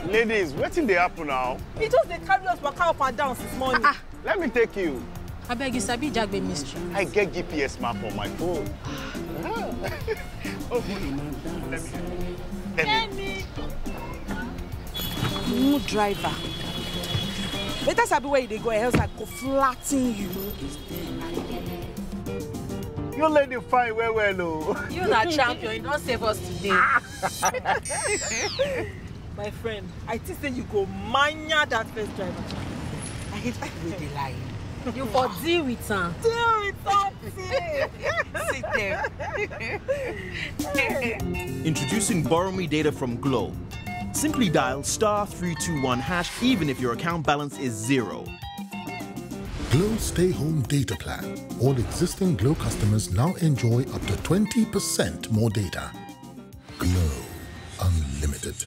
Ladies, what's in the apple now? He just they carry us back up and down this morning. Let me take you. I beg you, Sabi Jagbe mystery. I get GPS map on my phone. Oh, let me. No driver. Better Sabi where they go, else I go flatten you. You lady fine well, oh. You not champion, you don't save us today. My friend, I think that you go mania that first driver. I hate the way they lie. You for deal with her. Deal with that. Sit there. Introducing Borrow Me Data from Glow. Simply dial *321# even if your account balance is 0. Glow Stay Home Data Plan. All existing Glow customers now enjoy up to 20% more data. Glow